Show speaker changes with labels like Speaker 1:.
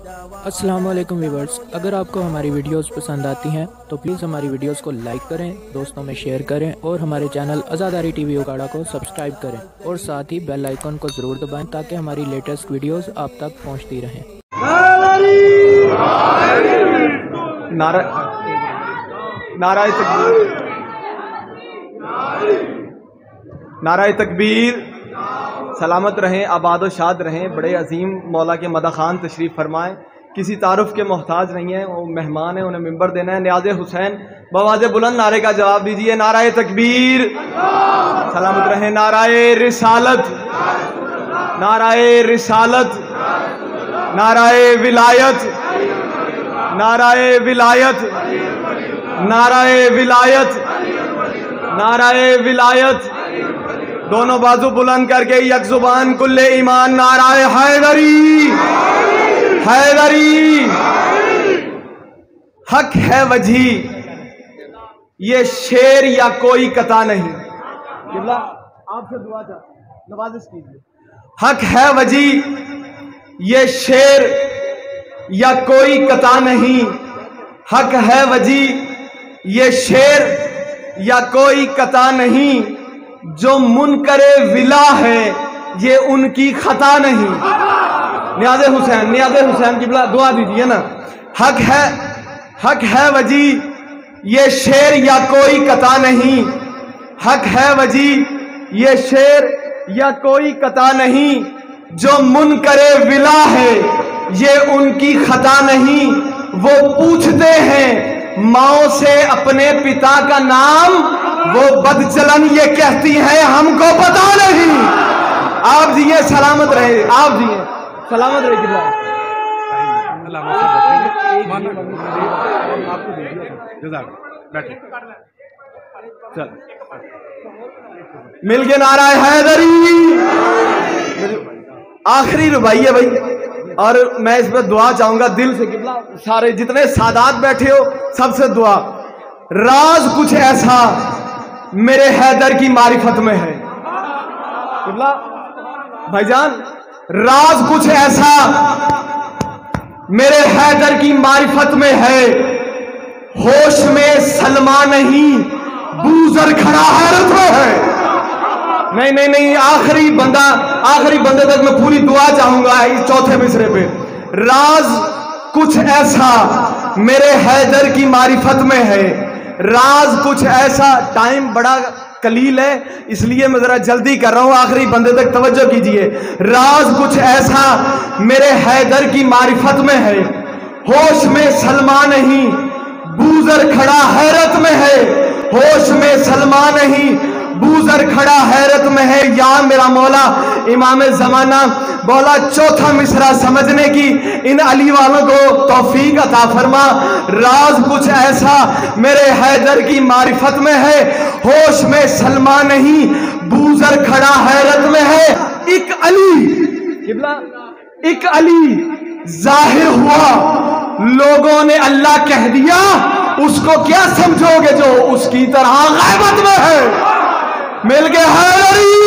Speaker 1: अस्सलाम वालेकुम व्यूअर्स, अगर आपको हमारी वीडियोस पसंद आती हैं तो प्लीज़ हमारी वीडियोस को लाइक करें, दोस्तों में शेयर करें और हमारे चैनल आज़ादारी टीवी उगाड़ा को सब्सक्राइब करें और साथ ही बेल आइकन को ज़रूर दबाएं ताकि हमारी लेटेस्ट वीडियोस आप तक पहुंचती रहें।
Speaker 2: नाराए तकबीर। सलामत रहें, आबाद व शाद रहें। बड़े अजीम मौला के मदा खान तशरीफ़ फरमाएं। किसी तारुफ के मोहताज नहीं है, वो मेहमान है, उन्हें मिंबर देना है। न्याज़े हुसैन बवाज़े बुलंद नारे का जवाब दीजिए। नाराए तकबीर। सलामत रहें। नाराए रिसालत, नाराए रिसालत, नाराए विलायत, नाराए विलायत, नाराए विलायत, नाराए विलायत। दोनों बाजू बुलंद करके एक जुबान कुल्ले ईमान। नाराए हैदरी, हैदरी। हक है वजी, ये शेर या कोई कता नहीं। आपसे दुआ था, नवाजिश कीजिए। हक है वजी, ये शेर या कोई कता नहीं। हक है वजी, ये शेर या कोई कता नहीं। जो मुनकरे विला है ये उनकी खता नहीं। न्याज़े हुसैन, न्याज़े हुसैन की दुआ दीजिए ना। हक है वजी, ये शेर या कोई कता नहीं। हक है वजी, ये शेर या कोई कता नहीं। जो मुनकरे विला है ये उनकी खता नहीं। वो पूछते हैं माओ से अपने पिता का नाम, वो बदचलन ये कहती है हमको पता नहीं। आप जिए सलामत रहे, आप जिए सलामत रहे। चल मिल के नारा हैदरी। आखिरी रुबाई है भाई, और मैं इस पर दुआ चाहूंगा दिल से। किबला सारे जितने सादात बैठे हो सबसे दुआ। राज कुछ ऐसा मेरे हैदर की मारिफत में है। किबला भाईजान, राज कुछ ऐसा मेरे हैदर की मारिफत में है। होश में सलमा नहीं, बूजर खड़ा हैरत में है। नहीं नहीं नहीं, आखिरी बंदे तक मैं पूरी दुआ चाहूंगा इस चौथे मिसरे पे। राज कुछ ऐसा मेरे हैदर की मारिफत में है। राज कुछ ऐसा। टाइम बड़ा कलील है इसलिए मैं जरा जल्दी कर रहा हूं, आखिरी बंदे तक तवज्जो कीजिए। राज कुछ ऐसा मेरे हैदर की मारिफत में है। होश में सलमा नहीं, बूजर खड़ा हैरत में है। होश में सलमा नहीं, बूजर खड़ा हैरत में है। या मेरा मौला इमाम ज़माना, बोला चौथा मिसरा समझने की इन अली वालों को तौफीक अता फरमा। राज कुछ ऐसा मेरे हैदर की मारिफत में है। होश में सलमा नहीं, बूजर खड़ा हैरत में है। एक अली, किबला एक अली जाहिर हुआ, लोगों ने अल्लाह कह दिया। उसको क्या समझोगे जो उसकी तरह गैबत में है। मिल गए हैदरी।